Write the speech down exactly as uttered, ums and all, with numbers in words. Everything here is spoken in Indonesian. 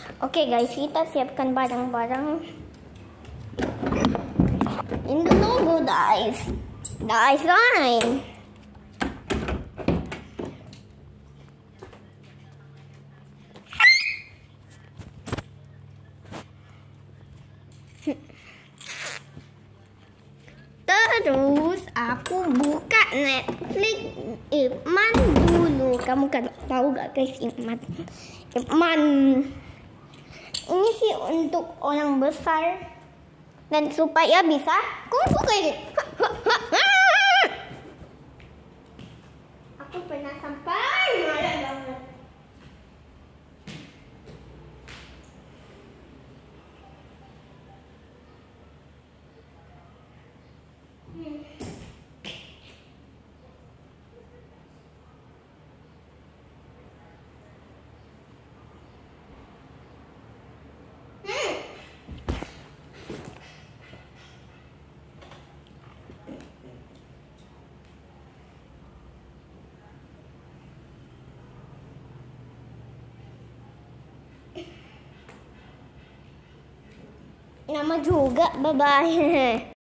Oke guys, kita siapkan barang-barang. In the logo guys. Guys line. Terus aku buka Netflix Ip Man dulu. Kamu kan tahu gak guys, Ip Man? Ip Man ini sih untuk orang besar dan supaya bisa kungfu kayak gini. Aku pernah sampai marah banget. Hmm. Nama juga, bye-bye.